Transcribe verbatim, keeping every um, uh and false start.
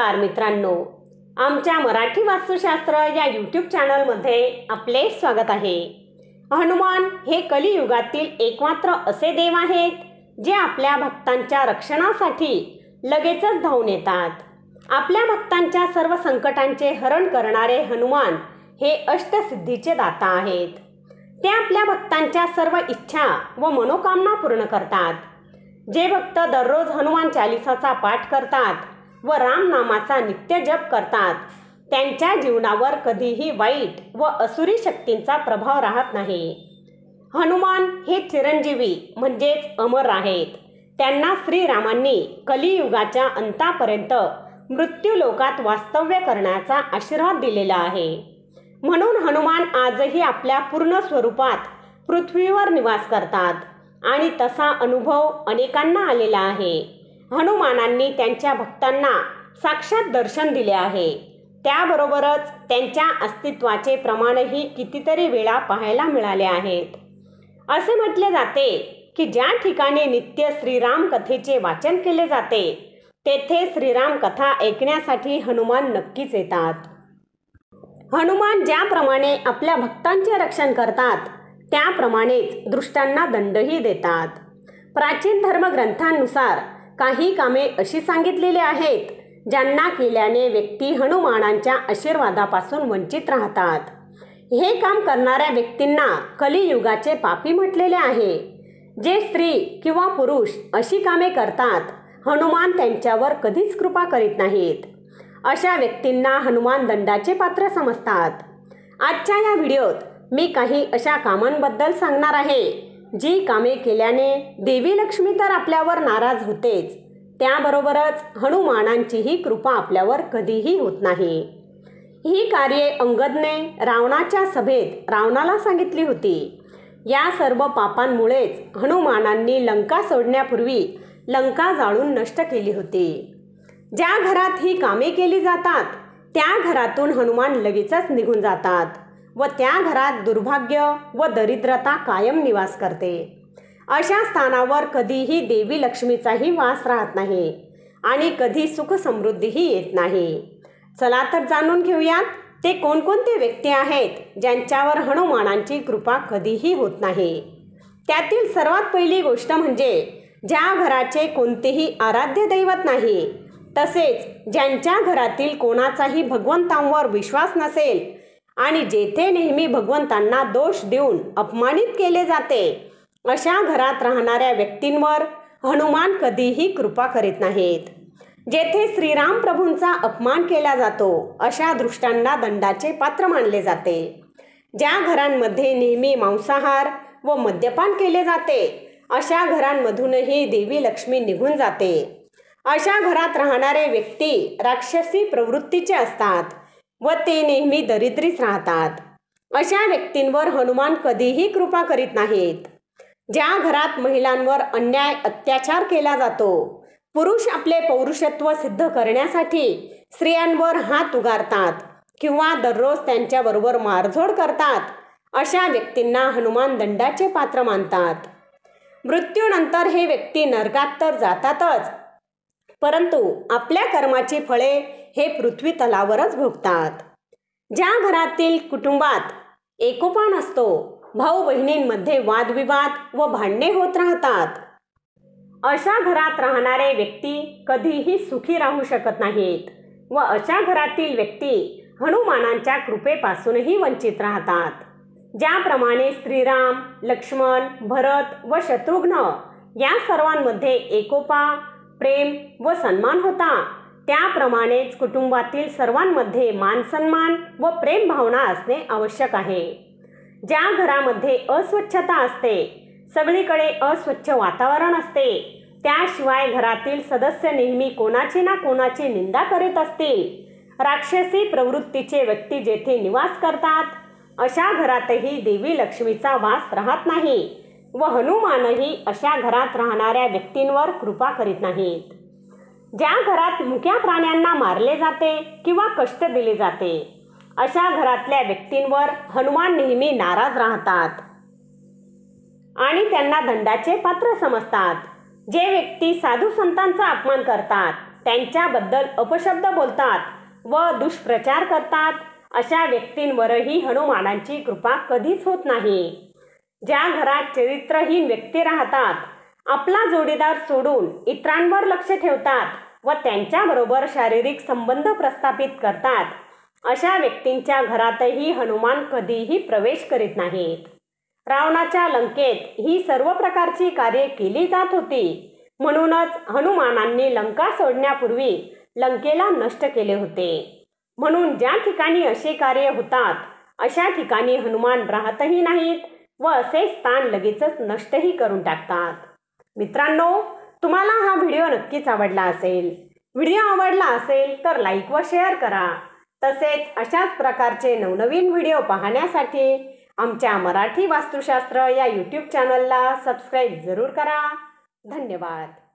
नमस्कार मित्रांनो, आमच्या मराठी वास्तुशास्त्र या यूट्यूब चॅनलमध्ये आपले स्वागत आहे। हनुमान हे कलियुगातील एकमात्र असे देव आहेत जे आपल्या भक्तांच्या रक्षणासाठी लगेचच धावून येतात। आपल्या भक्तांच्या सर्व संकटांचे हरण करणारे हनुमान हे अष्टसिद्धीचे दाता आहेत। ते आपल्या भक्तांच्या सर्व इच्छा व मनोकामना पूर्ण करतात। जे भक्त दररोज हनुमान चालीसाचा पाठ करतात व राम नामाचा नित्य जप करतात त्यांच्या जीवनावर कधीही वाईट व असुरी शक्तींचा प्रभाव राहत नाही। हनुमान हे चिरंजीवी म्हणजेच अमर आहेत। त्यांना श्रीरामांनी कलियुगाच्या अंतापर्यंत मृत्यू लोकात वास्तव्य करण्याचा आशीर्वाद दिलेला आहे। म्हणून हनुमान आजही आपल्या पूर्ण स्वरूपात पृथ्वीवर निवास करतात आणि तसा अनुभव अनेकांना आलेला आहे। हनुमानांनी त्यांच्या भक्तांना साक्षात दर्शन दिले आहे। त्याबरोबरच त्यांच्या अस्तित्वाचे प्रमाणही कितीतरी वेळा पाहायला मिळाले आहेत। असे म्हटले जाते की ज्या ठिकाणी नित्य श्रीराम कथेचे वाचन केले जाते तेथे श्रीराम कथा ऐकण्यासाठी हनुमान नक्कीच येतात। हनुमान ज्याप्रमाणे आपल्या भक्तांचे रक्षण करतात त्याप्रमाणेच दुष्टांना दंडही देतात। प्राचीन धर्मग्रंथांनुसार काही कामे अशी सांगितलेली आहेत ज्यांना केल्याने व्यक्ती हनुमानांच्या आशीर्वादापासून वंचित राहतात। हे काम करणाऱ्या व्यक्तींना कलियुगाचे पापी म्हटलेले आहे। जे स्त्री किंवा पुरुष अशी कामे करतात हनुमान त्यांच्यावर कधीच कृपा करीत नाहीत। अशा व्यक्तींना हनुमान दंडाचे पात्र समजतात। आजच्या या व्हिडिओत मी काही अशा कामांबद्दल सांगणार आहे जी कामे केल्याने देवी लक्ष्मी तर आपल्यावर नाराज होतेच, त्याबरोबरच हनुमानांचीही कृपा आपल्यावर कधीही होत नाही। ही कार्ये अंगदने रावणाच्या सभेत रावणाला सांगितली होती। या सर्व पापांमुळेच हनुमानांनी लंका सोडण्यापूर्वी लंका जाळून नष्ट केली होती। ज्या घरात ही कामे केली जातात त्या घरातून हनुमान लगेचच निघून जातात व त्या घरात दुर्भाग्य व दरिद्रता कायम निवास करते। अशा स्थानावर कधीही देवी लक्ष्मीचाही वास राहत नाही आणि कधी सुख समृद्धीही येत नाही। चला तर जाणून घेऊयात ते कोणकोणते व्यक्ती आहेत ज्यांच्यावर हनुमानांची कृपा कधीही होत नाही। त्यातील सर्वात पहिली गोष्ट म्हणजे ज्या घराचे कोणतेही आराध्य दैवत नाही, तसेच ज्यांच्या घरातील कोणाचाही भगवंतांवर विश्वास नसेल आणि जेथे नेहमी भगवंतांना दोष देऊन अपमानित केले जाते अशा घरात राहणाऱ्या व्यक्तींवर हनुमान कधीही कृपा करीत नाहीत। जेथे श्रीराम प्रभूंचा अपमान केला जातो अशा दृष्टांना दंडाचे पात्र मानले जाते। ज्या घरांमध्ये नेहमी मांसाहार व मद्यपान केले जाते अशा घरांमधूनही देवी लक्ष्मी निघून जाते। अशा घरात राहणारे व्यक्ती राक्षसी प्रवृत्तीचे असतात व ते नेहमी दरिद्रीच राहतात। अशा व्यक्तींवर हनुमान कधीही कृपा करीत नाहीत। ज्या घरात महिलांवर अन्याय अत्याचार केला जातो, पुरुष आपले पौरुषत्व सिद्ध करण्यासाठी स्त्रियांवर हात उगारतात किंवा दररोज त्यांच्याबरोबर मारझोड करतात, अशा व्यक्तींना हनुमान दंडाचे पात्र मानतात। मृत्यूनंतर हे व्यक्ती नरकात तर जातातच, परंतु आपल्या कर्माची फळे हे पृथ्वी तलावरच भोगतात। ज्या घरातील कुटुंबात एकोपा नसतो, भाऊ बहिणींमध्ये वादविवाद व भांडणे होत राहतात, अशा घरात राहणारे व्यक्ती कधीही सुखी राहू शकत नाहीत व अशा घरातील व्यक्ती हनुमानांच्या कृपेपासूनही वंचित राहतात। ज्याप्रमाणे श्रीराम, लक्ष्मण, भरत व शत्रुघ्न या सर्वांमध्ये एकोपा, प्रेम व सन्मान होता, त्याप्रमाणेच कुटुंबातील सर्वांमध्ये मानसन्मान व प्रेम भावना असणे आवश्यक आहे। ज्या घरामध्ये अस्वच्छता असते, सगळीकडे अस्वच्छ वातावरण असते, त्याशिवाय घरातील सदस्य नेहमी कोणाची ना कोणाची निंदा करीत असतील, राक्षसी प्रवृत्तीचे व्यक्ती जेथे निवास करतात अशा घरातही देवी लक्ष्मीचा वास राहत नाही व हनुमानही अशा घरात राहणाऱ्या व्यक्तींवर कृपा करीत नाहीत। ज्या घरात मुक्या प्राण्यांना मारले जाते किंवा कष्ट दिले जाते अशा घरातल्या व्यक्तींवर हनुमान नेहमी नाराज राहतात आणि त्यांना दंडाचे पात्र समजतात। जे व्यक्ती साधू संतांचा अपमान करतात त्यांच्याबद्दल अपशब्द बोलतात व दुष्प्रचार करतात अशा व्यक्तींवरही हनुमानांची कृपा कधीच होत नाही. ज्या घरात चरित्रहीन व्यक्ती राहतात, आपला जोडीदार सोडून इतरांवर लक्ष ठेवतात व त्यांच्याबरोबर शारीरिक संबंध प्रस्थापित करतात, अशा व्यक्तींच्या घरातही हनुमान कधीही प्रवेश करीत नाहीत. रावणाच्या लंकेत ही सर्व प्रकारची कार्ये केली जात होती. म्हणूनच हनुमानांनी लंका सोडण्यापूर्वी लंकेला नष्ट केले होते. म्हणून ज्या ठिकाणी असे कार्य होतात अशा ठिकाणी हनुमान राहतही नाहीत व असे स्थान लगेचच नष्टही करून टाकतात. मित्रांनो, तुम्हाला हा व्हिडिओ नक्कीच आवडला असेल. व्हिडिओ आवडला असेल तर लाईक व शेअर करा. तसेच अशाच प्रकारचे नवनवीन व्हिडिओ पाहण्यासाठी आमच्या मराठी वास्तुशास्त्र या यूट्यूब चॅनलला सबस्क्राईब जरूर करा. धन्यवाद.